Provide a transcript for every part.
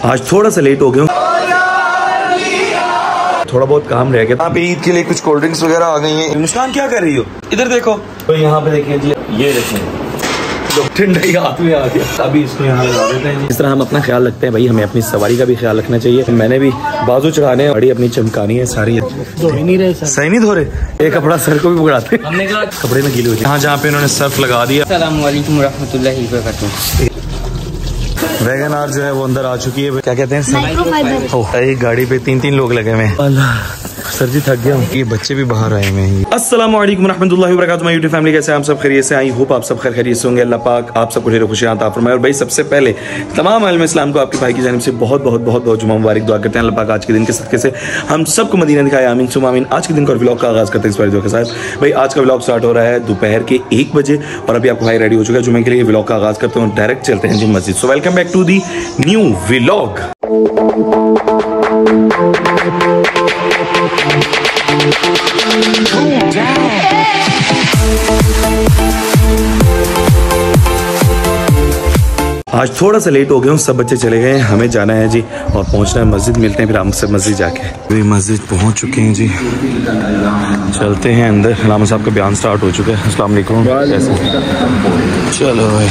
आज थोड़ा सा लेट हो गया, थोड़ा बहुत काम रह गया। यहाँ पे ईद के लिए कुछ कोल्ड ड्रिंक्स वगैरह आ गई हैं। मुस्कान क्या कर रही हो? इधर देखो। तो यहाँ पे देखिए जी, ये देखें ठंडा ही हाथ में आ गया। अभी इसको यहाँ लगा देते हैं। इस तरह हम अपना ख्याल रखते हैं भाई, हमें अपनी सवारी का भी ख्याल रखना चाहिए। मैंने भी बाजू चढ़ाने बड़ी अपनी चमकानी है सारी। सही नहीं धो रहे, एक कपड़ा सर को भी पकड़ाते हमने कपड़े में गीले हो जाए। जहाँ पे इन्होंने सर्फ लगा दिया। अस्सलाम वालेकुम रहमतुल्लाहि व बरकातहू। वैगन आर जो है वो अंदर आ चुकी है। क्या कहते हैं, एक गाड़ी पे 3-3 लोग लगे हुए हैं। सर जी थक गया हूँ, ये बच्चे भी बाहर आए हुए हैं। अस्सलाम वालेकुम रहमतुल्लाहि व बरकातहू। माय यूट्यूब फैमिली, कैसे हैं आप सब? खैरियत से? आई होप आप सब खैरियत से होंगे। अल्लाह पाक आप सबको ढेरों खुशियां अता फरमाए। और भाई सबसे पहले तमाम आलम इस्लाम को आपके भाई की जानिब से बहुत बहुत बहुत बहुत जुमा मुबारक दुआ करते हैं। अल्लाह पाक आज के दिन के सदके से हम सबको मदीना दिखाए, आमीन सुम्मा आमीन। आज के दिन का व्लॉग का आगाज करते हैं इस बार जो के साथ। भाई आज का व्लॉग स्टार्ट हो रहा है दोपहर के 1 बजे और अभी आपको भाई रेडी हो चुका है जुमे के लिए। व्लॉग का आगाज करते हैं, डायरेक्ट चलते हैं जी मस्जिद। So welcome back to the new vlog. आज थोड़ा सा लेट हो गया हूँ, सब बच्चे चले गए हैं, हमें जाना है जी और पहुंचना है मस्जिद। मिलते हैं फिर हम सब मस्जिद जाके। वे मस्जिद पहुंच चुके हैं जी, चलते हैं अंदर। अलामा साहब का बयान स्टार्ट हो चुका है। अस्सलाम वालेकुम। चलो भाई,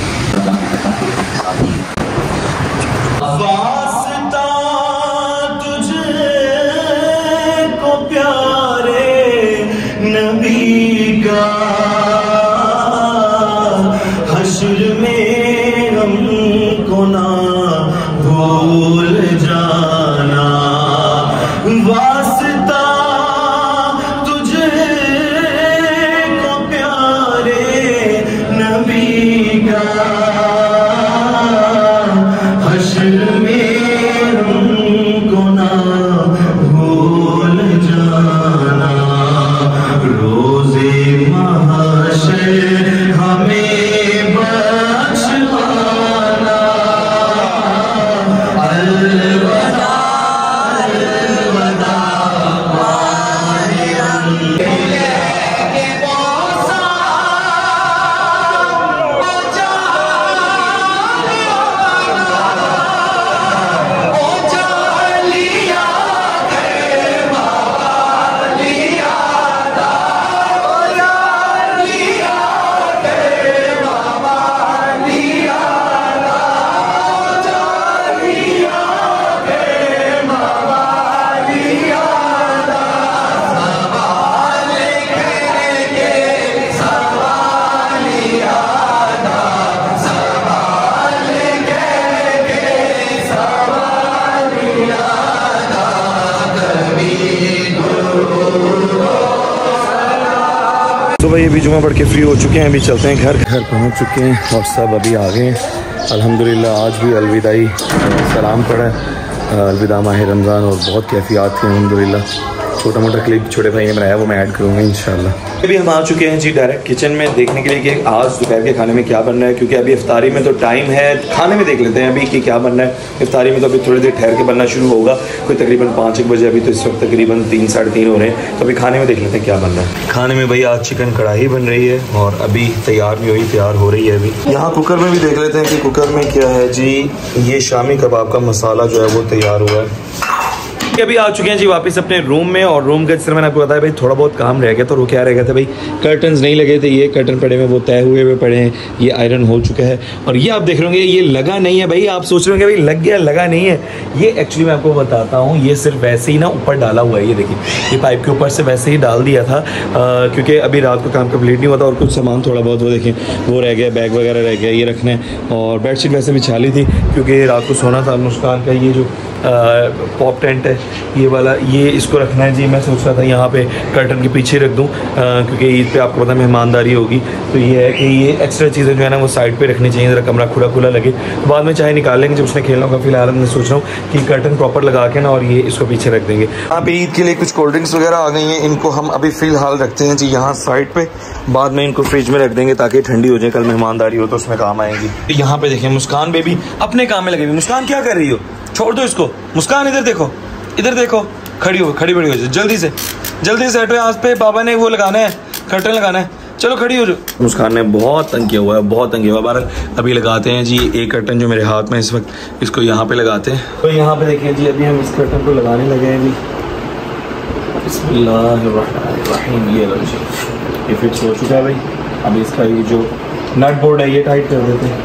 तो भाई अभी जुमा पढ़ के फ्री हो चुके हैं, अभी चलते हैं घर पहुंच चुके हैं और सब अभी आ गए हैं अल्हम्दुलिल्लाह। आज भी अलविदाई सलाम पढ़ा है, अलविदा माह रमज़ान, और बहुत कैफियत थी अल्हम्दुलिल्लाह। छोटा मोटा क्लिप छोटे भाई ने बनाया, वो मैं ऐड करूँगा इंशाल्लाह। अभी हम आ चुके हैं जी डायरेक्ट किचन में देखने के लिए कि आज दोपहर के खाने में क्या बनना है, क्योंकि अभी इफ्तारी में तो टाइम है। खाने में देख लेते हैं अभी कि क्या बनना है। इफ्तारी में तो अभी थोड़ी देर ठहर के बनना शुरू होगा, कोई तकरीबन 5-1 बजे। अभी तो इस वक्त तकरीबन 3-3:30 हो रहे हैं, तो अभी खाने में देख लेते हैं क्या बनना है। खाने में भाई आज चिकन कढ़ाई बन रही है और अभी तैयार नहीं हुई, तैयार हो रही है अभी। यहाँ कुकर में भी देख लेते हैं कि कुकर में क्या है जी। ये शामी कबाब का मसाला जो है वो तैयार हुआ है। अभी आ चुके हैं जी वापस अपने रूम में, और रूम का जिस तरह मैंने आपको बताया भाई थोड़ा बहुत काम रह गया। तो वो क्या रह गया था भाई, कर्टन्स नहीं लगे थे, ये कर्टन पड़े हुए वो तय हुए हुए पड़े हैं, ये आयरन हो चुका है। और ये आप देख रहे होंगे ये लगा नहीं है भाई। आप सोच रहे होंगे भाई लग गया, लगा नहीं है। ये एक्चुअली मैं आपको बताता हूँ, ये सिर्फ वैसे ही ना ऊपर डाला हुआ है। ये देखिए, ये पाइप के ऊपर से वैसे ही डाल दिया था क्योंकि अभी रात को काम कंप्लीट नहीं हुआ था और कुछ सामान थोड़ा बहुत वो देखें वो रह गया, बैग वगैरह रह गया ये रखने। और बेडशीट वैसे भी छाली थी क्योंकि रात को सोना था। मुस्कान का ये जो पॉप टेंट है ये वाला, ये इसको रखना है जी। मैं सोच रहा था यहाँ पे कर्टन के पीछे रख दूँ क्योंकि ईद पे आपको पता मेहमानदारी होगी। तो ये है कि ये एक्स्ट्रा चीज़ें जो है ना वो साइड पे रखनी चाहिए, ज़रा कमरा खुला खुला लगे। तो बाद में चाहे निकाल लेंगे जब उसने खेलना होगा। फिलहाल मैं सोच रहा हूँ कि कर्टन प्रॉपर लगा के ना और ये इसको पीछे रख देंगे। यहाँ पे ईद के लिए कुछ कोल्ड ड्रिंक्स वगैरह आ गई हैं, इनको हम अभी फ़िलहाल रखते हैं जी यहाँ साइड पे। बाद में इनको फ्रिज में रख देंगे ताकि ठंडी हो जाए, कल मेहमानदारी हो तो उसमें काम आएंगी। यहाँ पे देखें मुस्कान बेबी अपने काम में लगे हुई। मुस्कान क्या कर रही हो? छोड़ दो इसको। मुस्कान इधर देखो, इधर देखो, खड़ी बड़ी हो, जल्दी से हटो। यहाँ पे बाबा ने वो लगाना है, कर्टन लगाना है। चलो खड़ी हो जाओ। मुस्कान ने बहुत तंग किया हुआ है, बहुत तंग किया हुआ है। बाहर अभी लगाते हैं जी एक कर्टन जो मेरे हाथ में इस वक्त, इसको यहाँ पे लगाते हैं। तो यहाँ पे देखिए जी अभी हम इस कर्टन को लगाने लगे हैं अभी। बिस्मिल्लाहिर्रहमानिर्रहीम। ये फिक्स हो चुका है भाई। अभी इसका ये जो नट बोर्ड है ये टाइट कर देते हैं।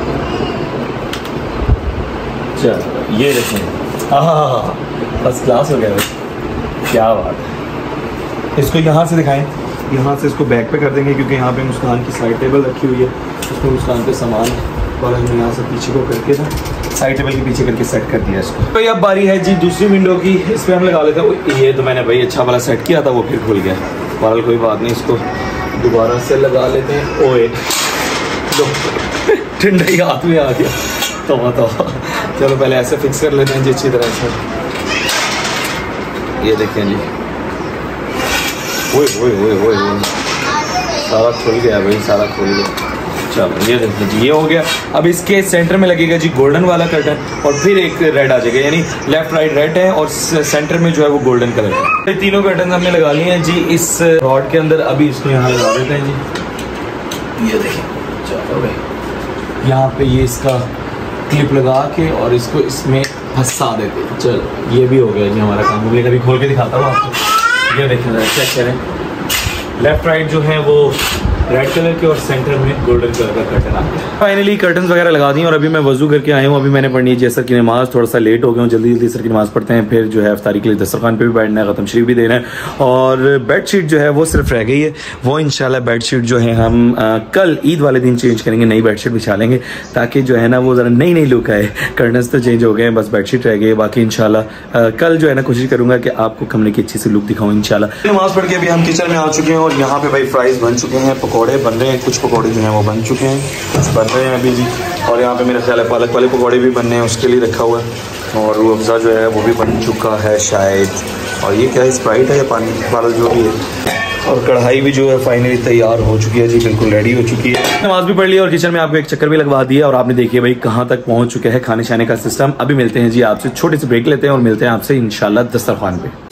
चलो ये देखें, हाँ फर्स्ट क्लास हो गया भाई, क्या बात है। इसको यहाँ से दिखाएं, यहाँ से इसको बैक पे कर देंगे क्योंकि यहाँ पे मुस्कान की साइड टेबल रखी हुई है, उसमें मुस्कान पे सामान और हमने यहाँ से पीछे को करके ना साइड टेबल के पीछे करके सेट कर दिया इसको। तो अब बारी है जी दूसरी विंडो की, इस पर हम लगा लेते हैं। ये तो मैंने भाई अच्छा वाला सेट किया था, वो फिर खुल गया। बहरहाल कोई बात नहीं, इसको दोबारा से लगा लेते हैं। ओए ठंडा ही हाथ में आ गया तो चलो पहले ऐसे फिक्स कर लेते हैं जी अच्छी तरह से। ये देखें जी, ओए सारा खुल गया भाई, सारा खुल गया। चलो ये देखिए जी ये हो गया। अब इसके सेंटर में लगेगा जी गोल्डन वाला कर्टन और फिर एक रेड आ जाएगा, यानी लेफ्ट राइट रेड है और सेंटर में जो है वो गोल्डन कलर है। तीनों कर्टन हमने लगा लिए हैं जी इस रॉड के अंदर। अभी इसको यहाँ लगा देते हैं जी। ये देखिए चलो भाई, यहाँ पे ये इसका क्लिप लगा के और इसको इसमें फंसा देते हैं। चलो ये भी हो गया जी हमारा काम। अभी खोल के दिखाता हूँ आपको। ये देखिए चेक करें, लेफ्ट राइट जो है वो रेड कलर के और सेंटर में गोल्डन कलर का कर्टन आ गया। फाइनली कर्टन वगैरह लगा दिए और अभी मैं वजू करके आया हूँ। अभी मैंने पढ़नी है जैसा की नमाज, थोड़ा सा लेट हो गया हूँ, जल्दी जल्दी सर की नमाज पढ़ते हैं, फिर जो है इफ्तारी के लिए दस्तरखान पे भी बैठना है, खत्म शरीफ भी देना है। और बेडशीट जो है वो सिर्फ रह गई है, वो इंशाल्लाह बेडशीट जो है हम कल ईद वाले दिन चेंज करेंगे, नई बेडशीट बिछा लेंगे ताकि जो है ना वो जरा नई नई लुक आए। कर्टन तो चेंज हो गए हैं, बस बेडशीट रह गई। बाकी इंशाल्लाह कल जो है ना कोशिश करूंगा कि आपको कमरे की अच्छी सी लुक दिखाऊं इंशाल्लाह। नमाज पढ़ के अभी हम किचन में आ चुके हैं और यहाँ पे भाई फ्राइज बन चुके हैं, पकौड़े बन रहे हैं, कुछ पकौड़े जो हैं वो बन चुके हैं, कुछ बन रहे हैं अभी जी। और यहाँ पे मेरा ख्याल है पालक वाले पकौड़े भी बनने हैं, उसके लिए रखा हुआ है। और रूह अफ़ज़ा जो है वो भी बन चुका है शायद। और ये क्या है, स्प्राइट है या पानी वाला जो भी है। और कढ़ाई भी जो है फाइनली तैयार हो चुकी है जी, बिल्कुल रेडी हो चुकी है। नमाज भी पढ़ लिया और किचन में आपको एक चक्कर भी लगवा दिया और आपने देखिए भाई कहाँ तक पहुँच चुके हैं खाने शाने का सिस्टम। अभी मिलते हैं जी आपसे, छोटे से ब्रेक लेते हैं और मिलते हैं आपसे इंशाल्लाह दस्तरखान पे।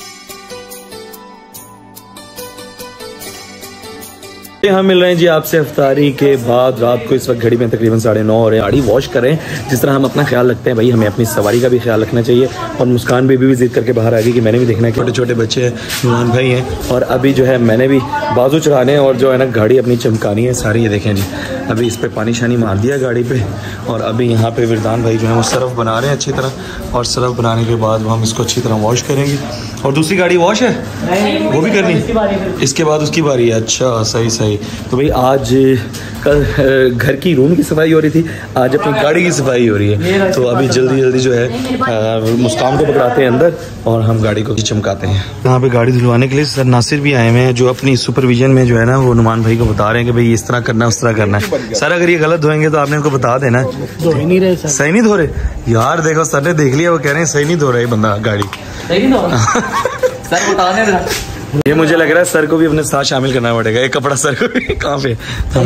हम मिल रहे हैं जी आपसे इफ्तारी के बाद। रात को इस वक्त घड़ी में तकरीबन 9:30 हो रहे हैं। गाड़ी वॉश करें, जिस तरह हम अपना ख्याल रखते हैं भाई हमें अपनी सवारी का भी ख्याल रखना चाहिए। और मुस्कान बेबी भी जिद करके बाहर आ गई कि मैंने भी देखना है, छोटे छोटे बच्चे हैं, नुमान भाई हैं और अभी जो है मैंने भी बाजू चढ़ाने हैं और जो है ना गाड़ी अपनी चमकानी है सारी। ये देखें जी अभी इस पर पानी शानी मार दिया गाड़ी पे और अभी यहाँ पे विरदान भाई जो है वो सरफ बना रहे हैं अच्छी तरह। और सरफ बनाने के बाद हम इसको अच्छी तरह वॉश करेंगे। और दूसरी गाड़ी वॉश है वो भी करनी, इसके बाद उसकी बारी है। अच्छा सही सही। तो भाई आज कल घर की रूम की सफाई हो रही थी, आज अपनी गाड़ी की सफाई हो रही है। तो अभी जल्दी जल्दी जो है मुस्कान को पकड़ाते हैं अंदर और हम गाड़ी को चमकाते हैं। यहाँ पे गाड़ी धुलवाने के लिए सर नासिर भी आए हुए हैं जो अपनी सुपरविजन में जो है ना वो नुमान भाई को बता रहे हैं कि भाई इस तरह करना उस तरह करना है। सर अगर ये गलत धोएंगे तो आपने उनको बता देना। सही नहीं धो रहे यार, देखो सर ने देख लिया, वो कह रहे हैं सही नहीं धो रहा है बंदा गाड़ी। सर बता दे। ये मुझे लग रहा है सर को भी अपने साथ शामिल करना पड़ेगा। एक कपड़ा सर को भी कहाँ पे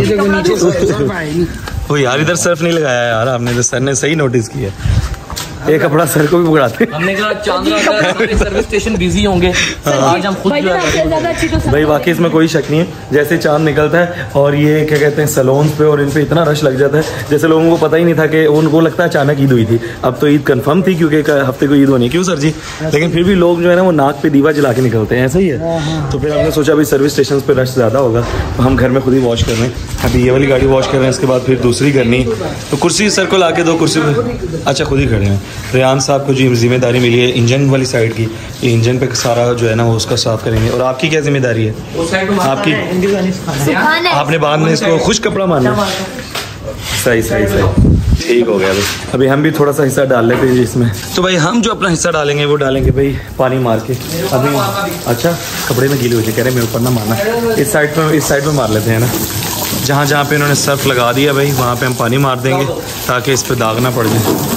वो यार, इधर सर्फ नहीं लगाया यार आपने, तो सर ने सही नोटिस किया। एक कपड़ा सर को भी पकड़ाते। हमने कहा चांद सर्विस स्टेशन बिजी होंगे, आज हम खुद भाई बाकी इसमें कोई शक नहीं है। जैसे चांद निकलता है और ये क्या कहते हैं सैलून पे और इन पे इतना रश लग जाता है, जैसे लोगों को पता ही नहीं था कि उनको लगता है अचानक ईद हुई थी। अब तो ईद कंफर्म थी क्योंकि हफ्ते को ईद होनी, क्यों सर जी? लेकिन फिर भी लोग जो है ना वो नाक पे दीवा जला के निकलते हैं, ऐसा ही है। तो फिर हमने सोचा भाई सर्विस स्टेशन पे रश ज्यादा होगा तो हम घर में खुद ही वॉश कर रहे हैं। अभी ये वाली गाड़ी वॉश कर रहे हैं, इसके बाद फिर दूसरी करनी। तो कुर्सी सर को ला के दो, कुर्सी अच्छा खुद ही खड़े हैं। रेहान साहब को जी जिम्मेदारी मिली है इंजन वाली साइड की, ये इंजन पे सारा जो है ना वो उसका साफ करेंगे। और आपकी क्या जिम्मेदारी है? आपकी आपने बाद में इसको खुश कपड़ा मारना। सही सही सही, ठीक हो गया। अभी हम भी थोड़ा सा हिस्सा डाल लेते हैं जी इसमें। तो भाई हम जो अपना हिस्सा डालेंगे वो डालेंगे भाई पानी मार के। अभी अच्छा कपड़े में गीले हो जाए, कह रहे मेरे ऊपर ना मारना, इस साइड पे मार लेते हैं ना। जहाँ जहाँ पे इन्होंने सर्फ लगा दिया भाई वहाँ पे हम पानी मार देंगे ताकि इस पर दाग ना पड़ जाए।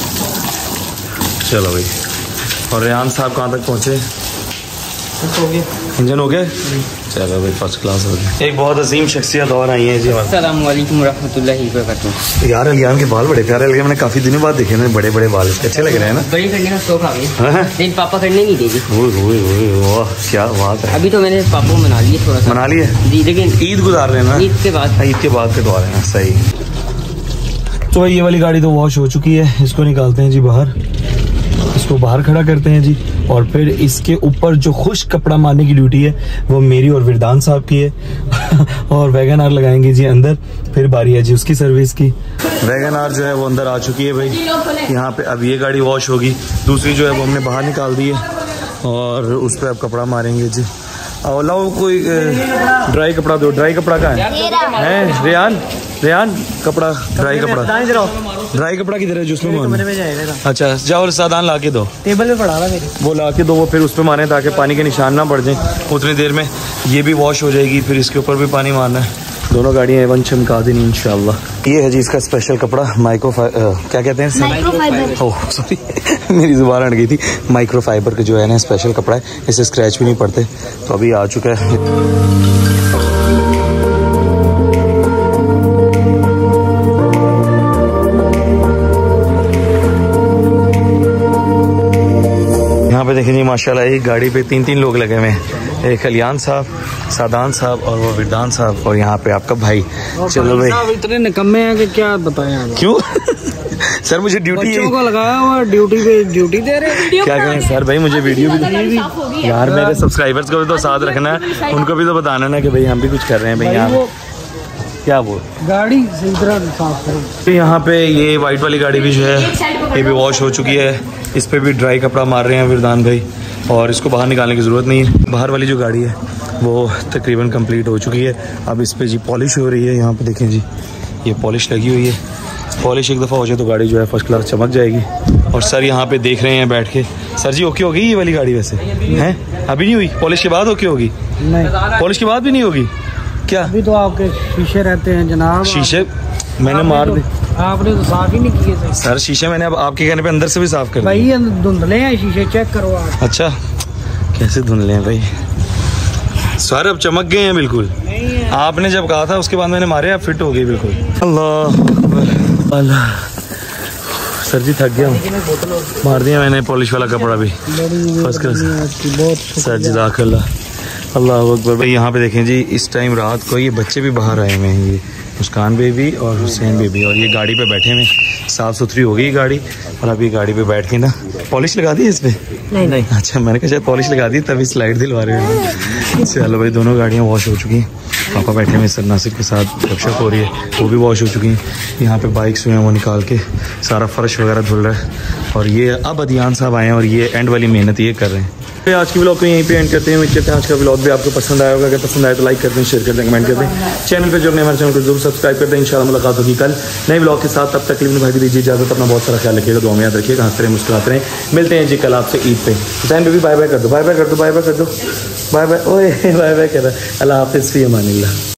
चलो भाई। और रेहान साहब कहाँ तक पहुँचे? हो गया, इंजन हो गया। चलो भाई फर्स्ट क्लास हो गया। एक बहुत अजीम शख्सियत और आई है जी हमारे। अस्सलाम वालेकुम रहमतुल्लाहि व बरकातुहू। यार अलियान के बाल बड़े प्यारे लगे, मैंने काफी दिनों बाद देखे ना, बड़े बड़े बाल अच्छे लग रहे हैं ना। बड़ी करने का शौक आ गया, लेकिन पापा करने नहीं देगी। वाह क्या बात है। अभी तो मैंने पापा को मना लिया, थोड़ा सा मना लिया जी, लेकिन ईद गुजार लेना, ईद के बाद कटवा लेना। सही। तो ये वाली गाड़ी तो वॉश हो चुकी है, इसको निकालते हैं जी बाहर, इसको बाहर खड़ा करते हैं जी, और फिर इसके ऊपर जो खुश्क कपड़ा मारने की ड्यूटी है वो मेरी और विरदान साहब की है और वैगन आर लगाएंगे जी अंदर, फिर बारी है जी उसकी सर्विस की। वैगन आर जो है वो अंदर आ चुकी है भाई यहाँ पे। अब ये गाड़ी वॉश होगी, दूसरी जो है वो हमने बाहर निकाल दी है और उस पर अब कपड़ा मारेंगे जी। और लाओ कोई ड्राई कपड़ा दो। ड्राई कपड़ा का है रेहान कपड़ा, ड्राई कपड़ा किधर है जो उसमें? अच्छा जाओ सादान ला के दो, टेबल पे पड़ा मेरे, वो ला के दो, वो फिर उस पर मारे ताकि पानी के निशान ना पड़ जाए। उतनी देर में ये भी वॉश हो जाएगी, फिर इसके ऊपर भी पानी मारना है। दोनों गाड़ियाँ एवन चमका देनी इंशाल्लाह। ये है जी इसका स्पेशल कपड़ा, क्या कहते हैं? माइक्रोफाइबर। ओह सॉरी मेरी जुबान अड़ गई थी। माइक्रोफाइबर का जो है ना स्पेशल कपड़ा है, इससे स्क्रैच भी नहीं पड़ते। तो अभी आ चुका है। यहाँ पे देखें जी माशाल्लाह एक गाड़ी पे 3 लोग लगे हुए हैं, एक अलियान साहब, सादान साहब और वो विरदान साहब, और यहाँ पे आपका भाई। चलो भाई इतने निकम्मे हैं कि क्या बताएं। क्यों सर मुझे ड्यूटी को लगाया हुआ, ड्यूटी पे ड्यूटी दे रहे हैं। क्या करें सर भाई, मुझे वीडियो भी यार, मेरे सब्सक्राइबर्स को भी तो साथ रखना है, उनको भी तो बताना ना कि भाई हम भी कुछ कर रहे हैं भाई यहाँ क्या वो गाड़ी सही तरह साफ करो। तो यहाँ पे ये वाइट वाली गाड़ी भी जो है ये भी वॉश हो चुकी है, इस पे भी ड्राई कपड़ा मार रहे हैं विरदान भाई, और इसको बाहर निकालने की ज़रूरत नहीं है। बाहर वाली जो गाड़ी है वो तकरीबन कंप्लीट हो चुकी है, अब इस पे जी पॉलिश हो रही है। यहाँ पे देखें जी ये पॉलिश लगी हुई है, पॉलिश एक दफ़ा हो जाए तो गाड़ी जो है फर्स्ट क्लास चमक जाएगी। और सर यहाँ पे देख रहे हैं बैठ के। सर जी ओके होगी ये वाली गाड़ी वैसे हैं? अभी नहीं हुई, पॉलिश के बाद ओके होगी? नहीं, पॉलिश के बाद भी नहीं होगी क्या? अभी तो आपके शीशे रहते हैं जनाब। शीशे मैंने मार दी, आपने तो साफ ही नहीं किए सर शीशे मैंने अब आपके कहने पे अंदर से भी साफ कर भाई, धुंधले हैं शीशे, चेक करो आप। अच्छा कैसे धुंधले हैं भाई? सर अब चमक गए हैं बिल्कुल, आपने जब कहा था उसके बाद मैंने मारे, अब फिट हो गई बिल्कुल। अल्लाह अल्लाह सर जी थक गया हूँ, मार दिया मैंने पॉलिश वाला कपड़ा भी फर्स्ट क्लास। सर जी दाखिल्ला अल्लाह अकबर भाई। यहाँ पे देखें जी इस टाइम रात को ये बच्चे भी बाहर आए हुए हैं, ये मुस्कान बेबी और हुसैन बेबी, और ये गाड़ी पे बैठे हुए, साफ़ सुथरी हो गई गाड़ी, और अभी गाड़ी पे बैठ के ना पॉलिश लगा दी है इस पर? नहीं। अच्छा मैंने कहा शायद पॉलिश लगा दी तभी स्लाइड दिलवा रहे हैं। चलो भाई दोनों गाड़ियाँ वॉश हो चुकी हैं, पापा बैठे हुए सर नासिक के साथ गपशप हो रही है, वो भी वॉश हो चुकी हैं। यहाँ पे बाइक्स हुए हैं वो निकाल के सारा फर्श वगैरह धुल रहा है, और ये अब अदियान साहब आए हैं और ये एंड वाली मेहनत ये कर रहे हैं। तो आज की व्लॉग को यहीं पे एंड करते हैं। उम्मीद करते हैं आज का व्लॉग भी आपको पसंद आया होगा। अगर पसंद आए तो लाइक करते हैं, शेयर करते हैं, कमेंट करते हैं। चैनल पे जो अपने हमारे चैनल को जरूर सब्सक्राइब करते हैं। इंशाल्लाह मुलाकात होगी कल नए व्लॉग के साथ। तब तक के लिए भाई दीजिए इजाजत, अपना बहुत सारा ख्याल रखिएगा, दुआ में याद रखिएगा, हंसते रहे मुस्कुराते रहे। मिलते हैं जी कल आपसे ईद पे। हुसैन बेबी बाय बाय कर दो, बाय बाय कर दो, बाय बाय कर दो, बाय बाय, ओए बाय बाय कर रहा है। अल्लाह हाफिज़, फी अमानिल्लाह।